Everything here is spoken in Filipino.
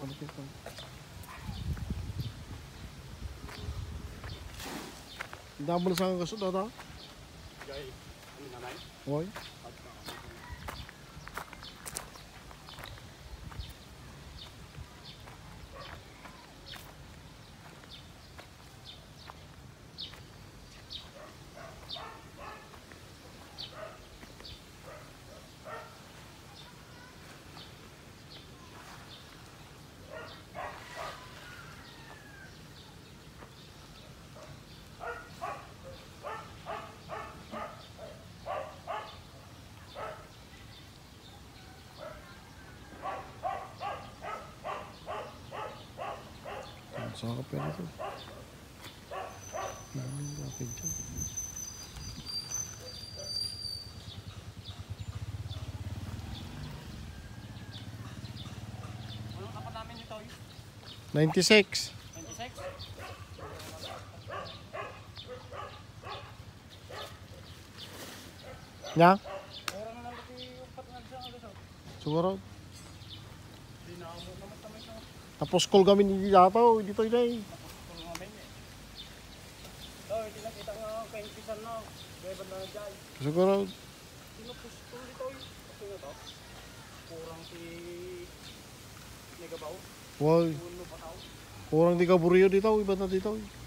Damo na sa kasut ata. Jay, ano naman? Hoy. Saka pera to. Bakit dyan? Anong tapat namin dito? 96. 26? Nya? Meron na lang kasi upat na dyan. Siguro. Hindi na ako naman tamay sa Tapos call kami ni Dito. Dito na eh. tapos kung namin eh. So, hindi nakita nga kaintisan na. Kaya ba na dyan? Siguro. Pinupustol dito eh. Kasi nga to. Kurang si Negabaw. Hoy. Puno pa tao. Kurang di ka buriyo dito. Iba na dito eh.